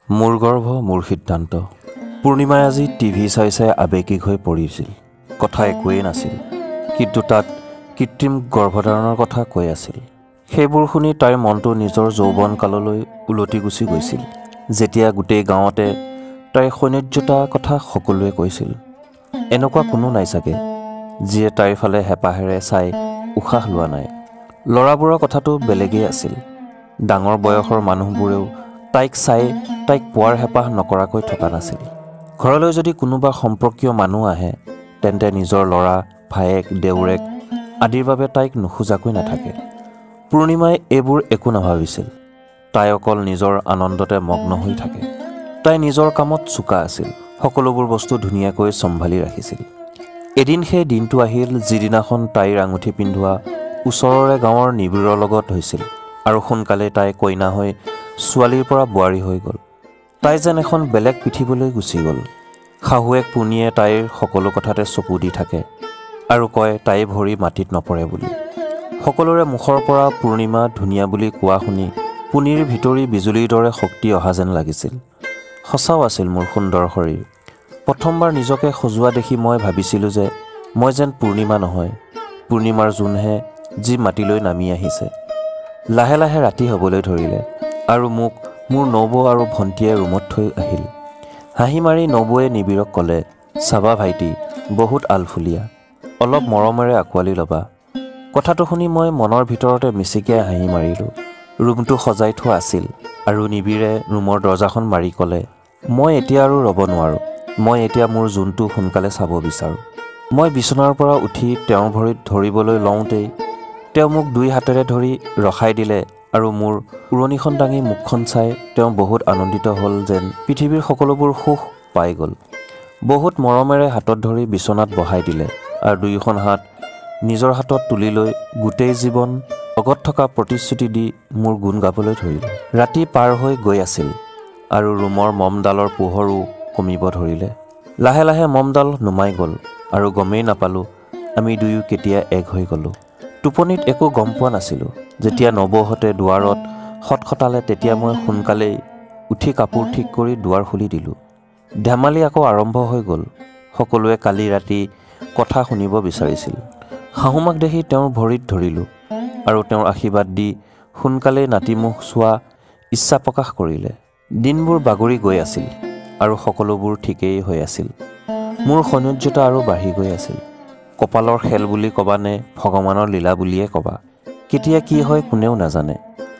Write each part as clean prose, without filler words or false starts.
মোৰ গৰ্ভ মোৰ সিদ্ধান্ত। পূৰ্ণিমাই আজি টিভি চাই চাই আৱেগিক হৈ পৰিছিল। কথা একোৱেই নাছিল, কিন্তু তাত কৃত্ৰিম গৰ্ভধাৰণৰ কথা কৈ আছিল। সেইবোৰ শুনি তাইৰ মনটো নিজৰ যৌৱন কাললৈ উলটি গুচি গৈছিল, যেতিয়া গোটেই গাঁৱতে তাইৰ সৌন্দৰ্যতাৰ কথা সকলোৱে কৈছিল। এনেকুৱা কোনো নাই চাগে যিয়ে তাইৰ ফালে হেঁপাহেৰে চাই উশাহ লোৱা নাই। ল'ৰাবোৰৰ কথাটো বেলেগেই আছিল। ডাঙৰ বয়সৰ মানুহবোৰেও তাইক চাই তাইক পোৱাৰ হেঁপাহ নকৰাকৈ থকা নাছিল। ঘৰলৈ যদি কোনোবা সম্পৰ্কীয় মানুহ আহে, তেন্তে নিজৰ ল'ৰা, ভায়েক, দেউৰেক আদিৰ বাবে তাইক নোখোজাকৈ নাথাকে। পূৰ্ণিমাই এইবোৰ একো নাভাবিছিল। তাই অকল নিজৰ আনন্দতে মগ্ন হৈ থাকে। তাই নিজৰ কামত চোকা আছিল, সকলোবোৰ বস্তু ধুনীয়াকৈ চম্ভালি ৰাখিছিল। এদিন সেই দিনটো আহিল যিদিনাখন তাইৰ আঙুঠি পিন্ধোৱা ওচৰৰে গাঁৱৰ নিবিড়ৰ লগত হৈছিল, আৰু সোনকালে তাই কইনা হৈ ছোৱালীৰ পৰা বোৱাৰী হৈ গ'ল। তাই যেন এখন বেলেগ পৃথিৱীলৈ গুচি গ'ল। শাহুৱেক পুনিয়ে তাইৰ সকলো কথাতে চকু দি থাকে আৰু কয় তাই ভৰি মাটিত নপৰে বুলি। সকলোৰে মুখৰ পৰা পূৰ্ণিমা ধুনীয়া বুলি কোৱা শুনি পুনিৰ ভিতৰি বিজুলীৰ দৰে শক্তি অহা যেন লাগিছিল। সঁচাও আছিল মোৰ সুন্দৰ শৰীৰ। প্ৰথমবাৰ নিজকে সজোৱা দেখি মই ভাবিছিলোঁ যে মই যেন পূৰ্ণিমা নহয়, পূৰ্ণিমাৰ জোনহে যি মাটিলৈ নামি আহিছে। লাহে লাহে ৰাতি হ'বলৈ ধৰিলে আৰু মোক মোৰ নবৌ আৰু ভণ্টীয়ে ৰুমত থৈ আহিল। হাঁহি মাৰি নবৌৱে নিবিড়ক ক'লে, চাবা ভাইটি, বহুত আলফুলীয়া, অলপ মৰমেৰে আঁকোৱালি ল'বা। কথাটো শুনি মই মনৰ ভিতৰতে মিচিকিয়াই হাঁহি মাৰিলোঁ। ৰুমটো সজাই থোৱা আছিল আৰু নিবিড়ে ৰুমৰ দৰজাখন মাৰি ক'লে, মই এতিয়া আৰু ৰ'ব নোৱাৰোঁ, মই এতিয়া মোৰ জোনটো সোনকালে চাব বিচাৰোঁ। মই বিচনাৰ পৰা উঠি তেওঁৰ ভৰিত ধৰিবলৈ লওঁতেই তেওঁ মোক দুই হাতেৰে ধৰি ৰখাই দিলে আৰু মোৰ উৰণিখন দাঙি মুখখন চাই তেওঁ বহুত আনন্দিত হ'ল যেন পৃথিৱীৰ সকলোবোৰ সুখ পাই গ'ল। বহুত মৰমেৰে হাতত ধৰি বিচনাত বহাই দিলে আৰু দুয়োখন হাত নিজৰ হাতত তুলি লৈ গোটেই জীৱন লগত থকা প্ৰতিশ্ৰুতি দি মোৰ গুণ গাবলৈ ধৰিলে। ৰাতি পাৰ হৈ গৈ আছিল আৰু ৰুমৰ মমডালৰ পোহৰো কমিব ধৰিলে। লাহে লাহে মমডাল নুমাই গ'ল আৰু গমেই নাপালোঁ আমি দুয়ো কেতিয়া এক হৈ গ'লোঁ। টোপনিত একো গম পোৱা নাছিলোঁ। যেতিয়া নবৌহঁতে দুৱাৰত খটখটালে তেতিয়া মই সোনকালেই উঠি কাপোৰ ঠিক কৰি দুৱাৰ খুলি দিলোঁ। ধেমালি আকৌ আৰম্ভ হৈ গ'ল। সকলোৱে কালি ৰাতি কথা শুনিব বিচাৰিছিল। শাহুমাক দেখি তেওঁৰ ভৰিত ধৰিলোঁ আৰু তেওঁৰ আশীৰ্বাদ দি সোনকালেই নাতিমুখ চোৱা ইচ্ছা প্ৰকাশ কৰিলে। দিনবোৰ বাগৰি গৈ আছিল আৰু সকলোবোৰ ঠিকেই হৈ আছিল। মোৰ সৌন্দৰ্যতা আৰু বাঢ়ি গৈ আছিল। কপালৰ খেল বুলি ক'বা নে ভগৱানৰ লীলা বুলিয়ে ক'বা, কেতিয়া কি হয় কোনেও নাজানে।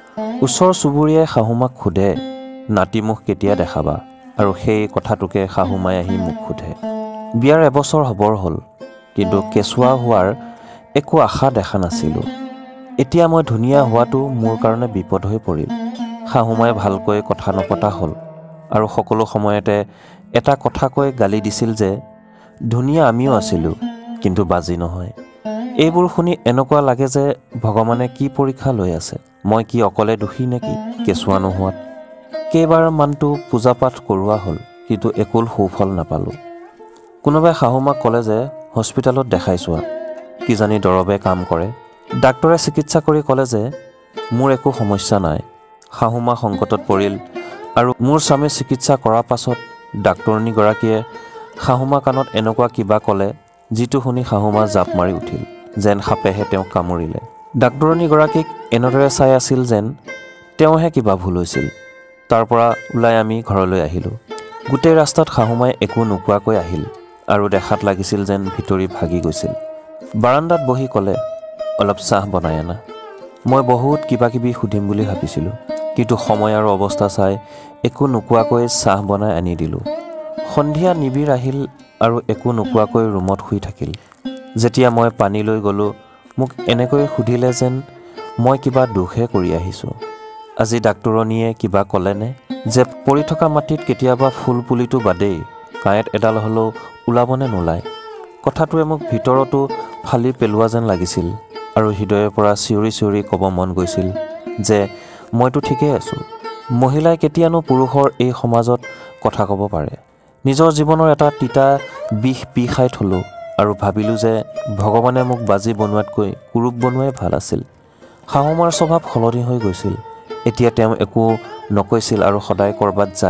ওচৰ চুবুৰীয়াই শাহুমাক সোধে, নাতিমুখ কেতিয়া দেখাবা, আৰু সেই কথাটোকে শাহুমাই আহি মোক সোধে। বিয়াৰ এবছৰ হ'বৰ হ'ল, কিন্তু কেঁচুৱা হোৱাৰ একো আশা দেখা নাছিলোঁ। এতিয়া মই ধুনীয়া হোৱাটো মোৰ কাৰণে বিপদ হৈ পৰিল। শাহুমাই ভালকৈ কথা নপতা হ'ল আৰু সকলো সময়তে এটা কথা কৈ গালি দিছিল যে ধুনীয়া আমিও আছিলোঁ, কিন্তু বাজি নহয়। এইবোৰ শুনি এনেকুৱা লাগে যে ভগৱানে কি পৰীক্ষা লৈ আছে। মই কি অকলে দোষী নেকি কেঁচুৱা নোহোৱাত? কেইবাৰমানতো পূজা পাঠ কৰোৱা হ'ল, কিন্তু একো সুফল নাপালোঁ। কোনোবাই শাহুমাক ক'লে যে হস্পিটেলত দেখাই চোৱা, কিজানি দৰৱে কাম কৰে। ডাক্তৰে চিকিৎসা কৰি ক'লে যে মোৰ একো সমস্যা নাই। শাহুমা সংকটত পৰিল আৰু মোৰ স্বামীৰ চিকিৎসা কৰাৰ পাছত ডাক্তৰণীগৰাকীয়ে শাহুমা কাণত এনেকুৱা কিবা ক'লে যিটো শুনি শাহুমা জাপ মাৰি উঠিল, যেন সাপেহে তেওঁক কামুৰিলে। ডাক্তৰণীগৰাকীক এনেদৰে চাই আছিল যেন তেওঁহে কিবা ভুল হৈছিল। তাৰ পৰা ওলাই আমি ঘৰলৈ আহিলোঁ। গোটেই ৰাস্তাত শাহুমাই একো নোকোৱাকৈ আহিল আৰু দেখাত লাগিছিল যেন ভিতৰি ভাগি গৈছিল। বাৰান্দাত বহি ক'লে, অলপ চাহ বনাই আনা। মই বহুত কিবা কিবি সুধিম বুলি ভাবিছিলোঁ, কিন্তু সময় আৰু অৱস্থা চাই একো নোকোৱাকৈ চাহ বনাই আনি দিলোঁ। সন্ধিয়া নিবিড় আহিল আৰু একো নোকোৱাকৈ ৰুমত শুই থাকিল। যেতিয়া মই পানী লৈ গ'লোঁ, মোক এনেকৈ সুধিলে যেন মই কিবা দোষহে কৰি আহিছোঁ। আজি ডাক্তৰণীয়ে কিবা ক'লেনে যে পৰি থকা মাটিত কেতিয়াবা ফুল পুলিটো বাদেই কাঁইট এডাল হ'লেও ওলাবনে নোলায়? কথাটোৱে মোক ভিতৰতো ফালি পেলোৱা যেন লাগিছিল আৰু হৃদয়ৰ পৰা চিঞৰি চিঞৰি ক'ব মন গৈছিল যে মইতো ঠিকেই আছোঁ। মহিলাই কেতিয়ানো পুৰুষৰ এই সমাজত কথা ক'ব পাৰে? নিজৰ জীৱনৰ এটা তিতা বিষ পি খাই থলোঁ আৰু ভাবিলোঁ যে ভগৱানে মোক বাজি বনোৱাতকৈ কুৰূপ বনোৱাই ভাল আছিল। শাহুমাৰ স্বভাৱ সলনি হৈ গৈছিল। এতিয়া তেওঁ একো নকৈছিল আৰু সদায় ক'ৰবাত যায়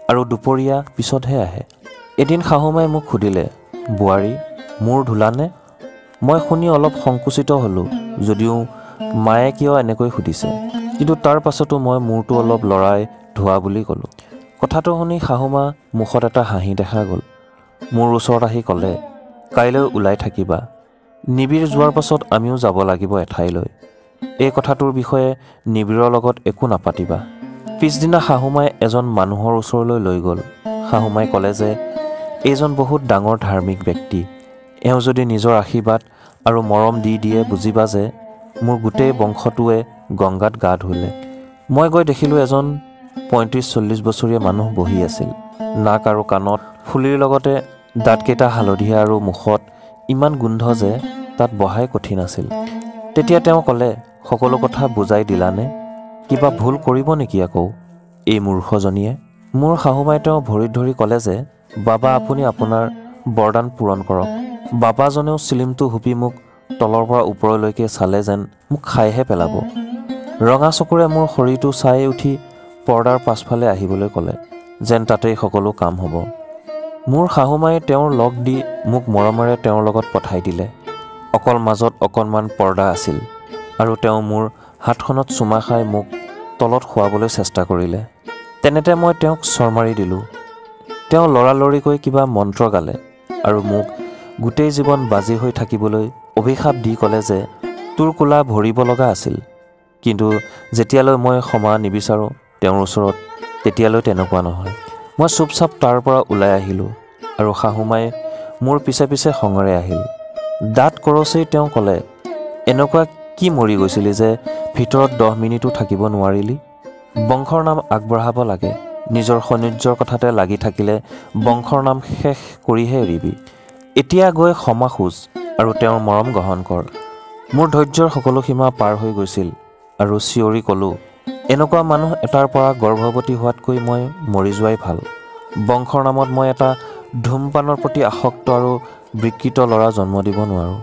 আৰু দুপৰীয়া পিছতহে আহে। এদিন শাহুমাই মোক সুধিলে, বোৱাৰী মূৰ ধুলানে? মই শুনি অলপ সংকুচিত হ'লোঁ, যদিও মায়ে কিয় এনেকৈ সুধিছে, কিন্তু তাৰ পাছতো মই মূৰটো অলপ লৰাই ধোৱা বুলি ক'লোঁ। কথাটো শুনি শাহুমা মুখত এটা হাঁহি দেখা গ'ল। মোৰ ওচৰত আহি ক'লে, কাইলৈ ওলাই থাকিবা, নিবিড় যোৱাৰ পাছত আমিও যাব লাগিব এঠাইলৈ। এই কথাটোৰ বিষয়ে নিবিড়ৰ লগত একো নাপাতিবা। পিছদিনা শাহুমাই এজন মানুহৰ ওচৰলৈ লৈ গ'ল। শাহুমাই ক'লে যে এইজন বহুত ডাঙৰ ধাৰ্মিক ব্যক্তি, এওঁ যদি নিজৰ আশীৰ্বাদ আৰু মৰম দি দিয়ে বুজিবা যে মোৰ গোটেই বংশটোৱে গংগাত গা ধুলে। মই গৈ দেখিলোঁ এজন ৩৫-৪০ বছৰীয়া মানুহ বহি আছিল। নাক আৰু কাণত ফুলিৰ লগতে দাঁতকেইটা হালধীয়া আৰু মুখত ইমান গোন্ধ যে তাত বহাই কঠিন আছিল। তেতিয়া তেওঁ ক'লে, সকলো কথা বুজাই দিলানে? কিবা ভুল কৰিব নেকি আকৌ এই মূৰ্খজনীয়ে? মোৰ শাহুমাই তেওঁ ভৰিত ধৰি ক'লে যে বাবা আপুনি আপোনাৰ বৰদান পূৰণ কৰক। বাবাজনেও চিলিমটো হুপি মোক তলৰ পৰা ওপৰলৈকে চালে যেন মোক খাইহে পেলাব। ৰঙা চকুৰে মোৰ শৰীৰটো চাই উঠি পৰ্দাৰ পাছফালে আহিবলৈ ক'লে, যেন তাতেই সকলো কাম হ'ব। মোৰ শাহুমাই তেওঁৰ লগ দি মোক মৰমেৰে তেওঁৰ লগত পঠাই দিলে। অকল মাজত অকণমান পৰ্দা আছিল আৰু তেওঁ মোৰ হাতখনত চুমা খাই মোক তলত শুৱাবলৈ চেষ্টা কৰিলে। তেনেতে মই তেওঁক চৰ মাৰি দিলোঁ। তেওঁ লৰালৰিকৈ কিবা মন্ত্ৰ গালে আৰু মোক গোটেই জীৱন বাজি হৈ থাকিবলৈ অভিশাপ দি ক'লে যে তোৰ কোলা ভৰিব লগা আছিল, কিন্তু যেতিয়ালৈ মই ক্ষমা নিবিচাৰোঁ তেওঁৰ ওচৰত তেতিয়ালৈ তেনেকুৱা নহয়। মই চুপচাপ তাৰ পৰা ওলাই আহিলোঁ আৰু শাহুমাই মোৰ পিছে পিছে খঙেৰে আহিল। দাঁত কৰচেই তেওঁ ক'লে, এনেকুৱা কি মৰি গৈছিলি যে ভিতৰত 10 মিনিটো থাকিব নোৱাৰিলি? বংশৰ নাম আগবঢ়াব লাগে, নিজৰ সৌন্দৰ্যৰ কথাতে লাগি থাকিলে বংশৰ নাম শেষ কৰিহে এৰিবি। এতিয়া গৈ ক্ষমা খোজ আৰু তেওঁৰ মৰম গ্ৰহণ কৰ। মোৰ ধৈৰ্যৰ সকলো সীমা পাৰ হৈ গৈছিল আৰু চিঞৰি ক'লোঁ, এনেকুৱা মানুহ এটাৰ পৰা গৰ্ভৱতী হোৱাতকৈ মই মৰি যোৱাই ভাল। বংশৰ নামত মই এটা ধূমপানৰ প্ৰতি আসক্ত আৰু বিকৃত ল'ৰা জন্ম দিব নোৱাৰোঁ।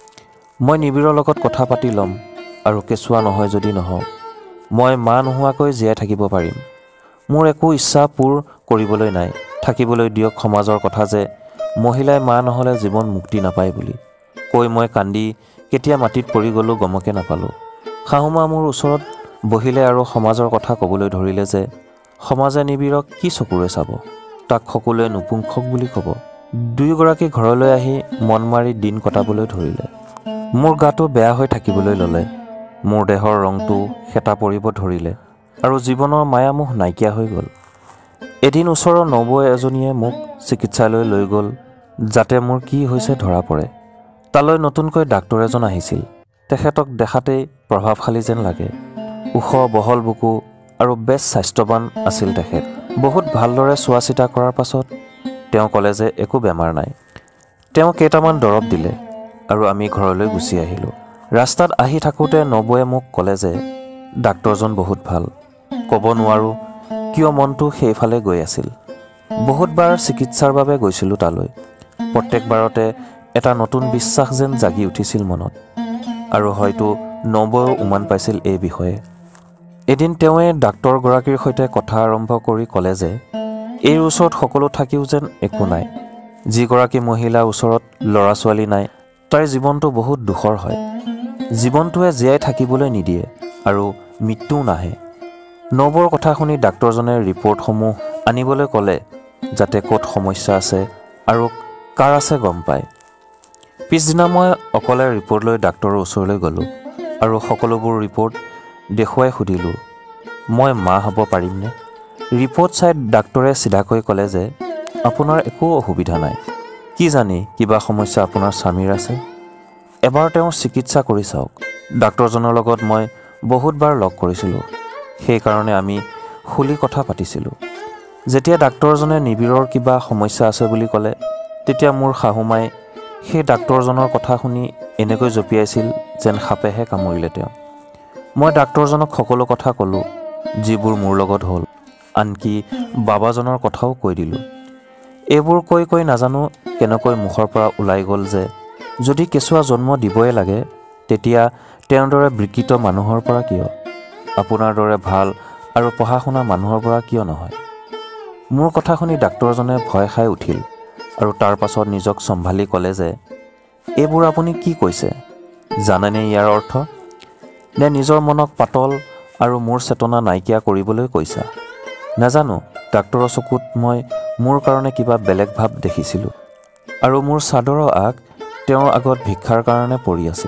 মই নিবিড়ৰ লগত কথা পাতি ল'ম আৰু কেঁচুৱা নহয় যদি নহওঁ, মই মা নোহোৱাকৈ জীয়াই থাকিব পাৰিম। মোৰ একো ইচ্ছা পূৰ কৰিবলৈ নাই। থাকিবলৈ দিয়ক সমাজৰ কথা যে মহিলাই মা নহ'লে জীৱন মুক্তি নাপায় বুলি কৈ মই কান্দি কেতিয়া মাটিত পৰি গ'লোঁ গমকে নাপালোঁ। শাহুমা মোৰ ওচৰত বহিলে আৰু সমাজৰ কথা ক'বলৈ ধৰিলে যে সমাজে নিবিড়ক কি চকুৰে চাব, তাক সকলোৱে নপুংসক বুলি ক'ব। দুয়োগৰাকী ঘৰলৈ আহি মন মাৰি দিন কটাবলৈ ধৰিলে। মোৰ গাটো বেয়া হৈ থাকিবলৈ ল'লে। মোৰ দেহৰ ৰংটো শেঁতা পৰিব ধৰিলে আৰু জীৱনৰ মায়ামোহ নাইকিয়া হৈ গ'ল। এদিন ওচৰৰ নবৌ এজনীয়ে মোক চিকিৎসালয়লৈ লৈ গ'ল যাতে মোৰ কি হৈছে ধৰা পৰে। তালৈ নতুনকৈ ডাক্তৰ এজন আহিছিল। তেখেতক দেখাতেই প্ৰভাৱশালী যেন লাগে। ওখ বহল বুকু আৰু বেছ স্বাস্থ্যৱান আছিল তেখেত। বহুত ভালদৰে চোৱা চিতা কৰাৰ পাছত তেওঁ ক'লে যে একো বেমাৰ নাই। তেওঁ কেইটামান দৰৱ দিলে আৰু আমি ঘৰলৈ গুচি আহিলোঁ। ৰাস্তাত আহি থাকোঁতে নবৌৱে মোক ক'লে যে ডাক্তৰজন বহুত ভাল। ক'ব নোৱাৰোঁ কিয় মনটো সেইফালে গৈ আছিল। বহুতবাৰ চিকিৎসাৰ বাবে গৈছিলোঁ তালৈ। প্ৰত্যেকবাৰতে এটা নতুন বিশ্বাস যেন জাগি উঠিছিল মনত, আৰু হয়তো নবৌৱেও উমান পাইছিল এই বিষয়ে। এদিন তেওঁৱে ডাক্তৰগৰাকীৰ সৈতে কথা আৰম্ভ কৰি ক'লে যে এই ওচৰত সকলো থাকিও যেন একো নাই। যিগৰাকী মহিলাৰ ওচৰত ল'ৰা ছোৱালী নাই তাইৰ জীৱনটো বহুত দুখৰ হয়। জীৱনটোৱে জীয়াই থাকিবলৈ নিদিয়ে আৰু মৃত্যুও নাহে। নবৌৰ কথা শুনি ডাক্তৰজনে ৰিপৰ্টসমূহ আনিবলৈ ক'লে যাতে ক'ত সমস্যা আছে আৰু কাৰ আছে গম পায়। পিছদিনা মই অকলে ৰিপৰ্ট লৈ ডাক্তৰৰ ওচৰলৈ গ'লোঁ আৰু সকলোবোৰ ৰিপৰ্ট দেখুৱাই সুধিলোঁ, মই মা হ'ব পাৰিমনে? ৰিপৰ্ট চাই ডাক্তৰে চিধাকৈ ক'লে যে আপোনাৰ একো অসুবিধা নাই। কি জানি কিবা সমস্যা আপোনাৰ স্বামীৰ আছে? এবাৰ তেওঁৰ চিকিৎসা কৰি চাওক। ডাক্তৰজনৰ লগত মই বহুতবাৰ লগ কৰিছিলোঁ, সেইকাৰণে আমি খুলি কথা পাতিছিলোঁ। যেতিয়া ডাক্তৰজনে নিবিড়ৰ কিবা সমস্যা আছে বুলি ক'লে তেতিয়া মোৰ শাহুমাই সেই ডাক্তৰজনৰ কথা শুনি এনেকৈ জঁপিয়াইছিল যেন সাপেহে কামুৰিলে তেওঁ। মই ডাক্তৰজনক সকলো কথা ক'লোঁ যিবোৰ মোৰ লগত হ'ল, আনকি বাবাজনৰ কথাও কৈ দিলোঁ। এইবোৰ কৈ নাজানো কেনেকৈ মুখৰ পৰা ওলাই গ'ল যে যদি কেঁচুৱা জন্ম দিবই লাগে তেতিয়া তেওঁৰ দৰে বিকৃত মানুহৰ পৰা কিয়, আপোনাৰ দৰে ভাল আৰু পঢ়া শুনা মানুহৰ পৰা কিয় নহয়? মোৰ কথা শুনি ডাক্তৰজনে ভয় খাই উঠিল আৰু তাৰ পাছত নিজক চম্ভালি ক'লে যে এইবোৰ আপুনি কি কৈছে, জানেনে ইয়াৰ অৰ্থ? নে নিজৰ মনক পাতল আৰু মোৰ চেতনা নাইকিয়া কৰিবলৈ কৈছা? নাজানো। ডাক্তৰৰ চকুত মই মোৰ কাৰণে কিবা বেলেগ ভাৱ দেখিছিলোঁ আৰু মোৰ চাদৰৰ আগ তেওঁৰ আগত ভিক্ষাৰ কাৰণে পৰি আছিল।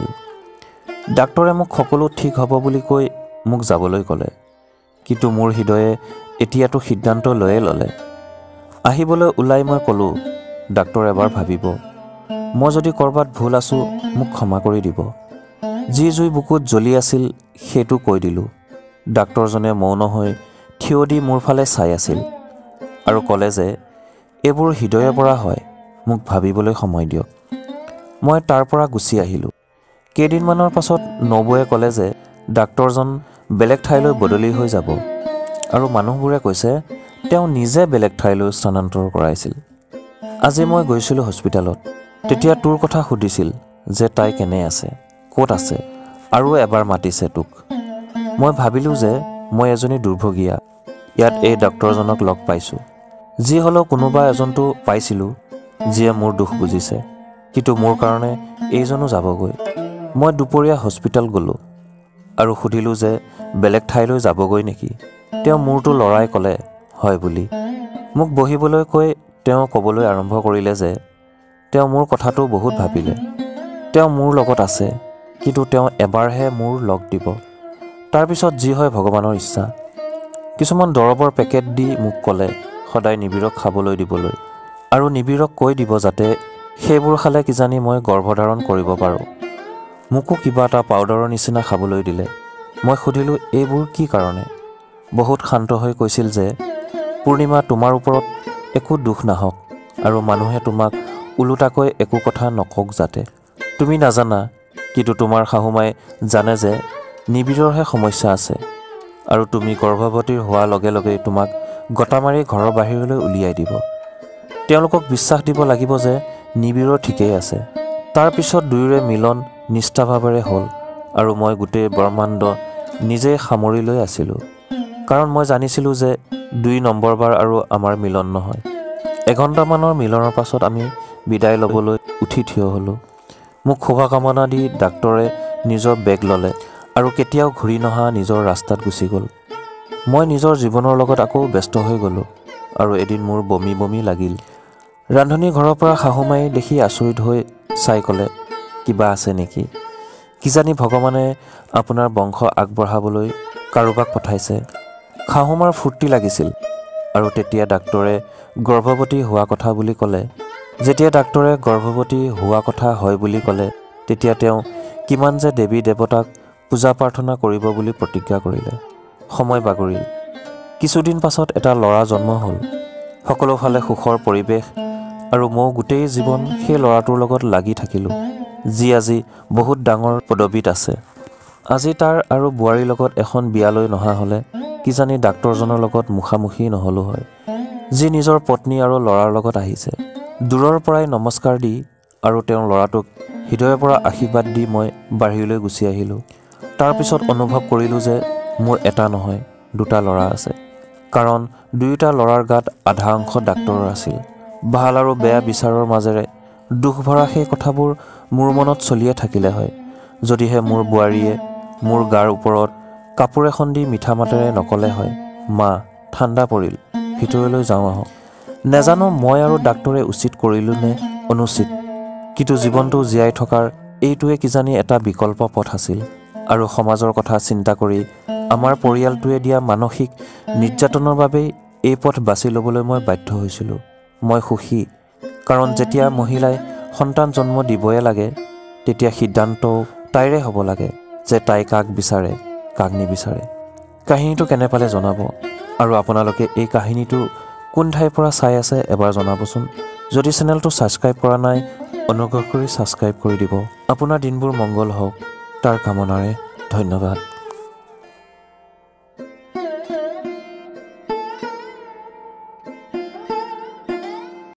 ডাক্তৰে মোক সকলো ঠিক হ'ব বুলি কৈ মোক যাবলৈ ক'লে, কিন্তু মোৰ হৃদয়ে এতিয়াতো সিদ্ধান্ত লৈয়ে ল'লে। আহিবলৈ ওলাই মই ক'লোঁ, ডাক্তৰ এবাৰ ভাবিব। মই যদি ক'ৰবাত ভুল আছোঁ মোক ক্ষমা কৰি দিব। যি জুই বুকুত জ্বলি আছিল সেইটো কৈ দিলোঁ। ডাক্তৰজনে মৌন হৈ থিয় দি মোৰ ফালে চাই আছিল আৰু ক'লে যে এইবোৰ হৃদয়ৰ পৰা হয়, মোক ভাবিবলৈ সময় দিয়ক। মই তাৰ পৰা গুচি আহিলোঁ। কেইদিনমানৰ পাছত নবৌৱে ক'লে যে ডাক্তৰজন বেলেগ ঠাইলৈ বদলি হৈ যাব আৰু মানুহবোৰে কৈছে তেওঁ নিজে বেলেগ ঠাইলৈ স্থানান্তৰ কৰাইছিল। আজি মই গৈছিলোঁ হস্পিটেলত। তেতিয়া তোৰ কথা সুধিছিল যে তাই কেনে আছে, ক'ত আছে, আৰু এবাৰ মাতিছে তোক। মই ভাবিলোঁ যে মই এজনী দুৰ্ভগীয়া, ইয়াত এই ডাক্তৰজনক লগ পাইছোঁ। যি হ'লেও কোনোবা এজনটো পাইছিলোঁ যিয়ে মোৰ দুখ বুজিছে, কিন্তু মোৰ কাৰণে এইজনো যাবগৈ। মই দুপৰীয়া হস্পিটেল গ'লোঁ আৰু সুধিলোঁ যে বেলেগ ঠাইলৈ যাবগৈ নেকি। তেওঁ মূৰটো লৰাই ক'লে হয় বুলি। মোক বহিবলৈ কৈ তেওঁ ক'বলৈ আৰম্ভ কৰিলে যে তেওঁ মোৰ কথাটো বহুত ভাবিলে। তেওঁ মোৰ লগত আছে, কিন্তু তেওঁ এবাৰহে মোৰ লগ দিব। তাৰপিছত যি হয় ভগৱানৰ ইচ্ছা। কিছুমান দৰৱৰ পেকেট দি মোক ক'লে সদায় নিবিড়ক খাবলৈ দিবলৈ আৰু নিবিড়ক কৈ দিব যাতে সেইবোৰ খালে কিজানি মই গৰ্ভধাৰণ কৰিব পাৰোঁ। মোকো কিবা এটা পাউডাৰৰ নিচিনা খাবলৈ দিলে। মই সুধিলোঁ এইবোৰ কি কাৰণে? বহুত শান্ত হৈ কৈছিল যে পূৰ্ণিমা, তোমাৰ ওপৰত একো দুখ নাহক আৰু মানুহে তোমাক ওলোটাকৈ একো কথা নকওক যাতে। তুমি নাজানা, কিন্তু তোমাৰ শাহুমাই জানে যে নিবিড়ৰহে সমস্যা আছে আৰু তুমি গৰ্ভৱতীৰ হোৱাৰ লগে লগেই তোমাক গটা মাৰি ঘৰৰ বাহিৰলৈ উলিয়াই দিব। তেওঁলোকক বিশ্বাস দিব লাগিব যে নিবিড়ৰ ঠিকেই আছে। তাৰ পিছত দুয়োৰে মিলন নিষ্ঠাভাৱেৰে হ'ল আৰু মই গোটেই ব্ৰহ্মাণ্ড নিজেই সামৰি লৈ আছিলোঁ, কাৰণ মই জানিছিলোঁ যে 2 নম্বৰবাৰ আৰু আমাৰ মিলন নহয়। এঘণ্টামানৰ মিলনৰ পাছত আমি বিদায় ল'বলৈ উঠি থিয় হ'লোঁ। মোক শুভকামনা দি ডাক্তৰে নিজৰ বেগ ল'লে আৰু কেতিয়াও ঘূৰি নহা নিজৰ ৰাস্তাত গুচি গ'ল। মই নিজৰ জীৱনৰ লগত আকৌ ব্যস্ত হৈ গ'লোঁ আৰু এদিন মোৰ বমি বমি লাগিল। ৰান্ধনী ঘৰৰ পৰা শাহুমাই দেখি আচৰিত হৈ চাই ক'লে কিবা আছে নেকি? কিজানি ভগৱানে আপোনাৰ বংশ আগবঢ়াবলৈ কাৰোবাক পঠাইছে। শাহুমাৰ ফূৰ্তি লাগিছিল আৰু তেতিয়া ডাক্তৰে গৰ্ভৱতী হোৱা কথা বুলি ক'লে। যেতিয়া ডাক্তৰে গৰ্ভৱতী হোৱা কথা হয় বুলি ক'লে, তেতিয়া তেওঁ কিমান যে দেৱী দেৱতাক পূজা প্ৰাৰ্থনা কৰিব বুলি প্ৰতিজ্ঞা কৰিলে। সময় বাগৰিল। কিছুদিন পাছত এটা ল'ৰা জন্ম হ'ল। সকলোফালে সুখৰ পৰিৱেশ আৰু মই গোটেই জীৱন সেই ল'ৰাটোৰ লগত লাগি থাকিলোঁ, যি আজি বহুত ডাঙৰ পদবীত আছে। আজি তাৰ আৰু বোৱাৰীৰ লগত এখন বিয়ালৈ নহা হ'লে কিজানি ডাক্তৰজনৰ লগত মুখামুখি নহ'লো হয়, যি নিজৰ পত্নী আৰু ল'ৰাৰ লগত আহিছে। দূৰৰ পৰাই নমস্কাৰ দি আৰু তেওঁৰ ল'ৰাটোক হৃদয়ৰ পৰা আশীৰ্বাদ দি মই বাহিৰলৈ গুচি আহিলোঁ। তাৰপিছত অনুভৱ কৰিলোঁ যে মোৰ এটা নহয় 2টা ল'ৰা আছে, কাৰণ 2টা ল'ৰাৰ গাত আধা অংশ ডাক্তৰৰ আছিল। ভাল আৰু বেয়া বিচাৰৰ মাজেৰে দুখ ভৰা সেই কথাবোৰ মোৰ মনত চলিয়ে থাকিলে হয়, যদিহে মোৰ বোৱাৰীয়ে মোৰ গাৰ ওপৰত কাপোৰ এখন দি মিঠা মাতেৰে নক'লে হয়, মা ঠাণ্ডা পৰিল, ভিতৰলৈ যাওঁ আহক। নেজানো মই আৰু ডাক্তৰে উচিত কৰিলোঁ নে অনুচিত, কিন্তু জীৱনটো জীয়াই থকাৰ এইটোৱে কিজানি এটা বিকল্প পথ আছিল। আৰু সমাজৰ কথা চিন্তা কৰি আমাৰ পৰিয়ালটোৱে দিয়া মানসিক নিৰ্যাতনৰ বাবেই এই পথ বাছি ল'বলৈ মই বাধ্য হৈছিলোঁ। মই সুখী, কাৰণ যেতিয়া মহিলাই সন্তান জন্ম দিবই লাগে, তেতিয়া সিদ্ধান্তও তাইৰে হ'ব লাগে যে তাই কাক বিচাৰে কাক নিবিচাৰে। কাহিনীটো কেনে পালে জনাব, আৰু আপোনালোকে এই কাহিনীটো কোন ঠাইৰ পৰা চাই আছে এবাৰ জনাবচোন। যদি চেনেলটো ছাবস্ক্ৰাইব কৰা নাই, অনুগ্ৰহ কৰি ছাবস্ক্ৰাইব কৰি দিব। আপোনাৰ দিনবোৰ মংগল হওক তাৰ কামনাৰে, ধন্যবাদ।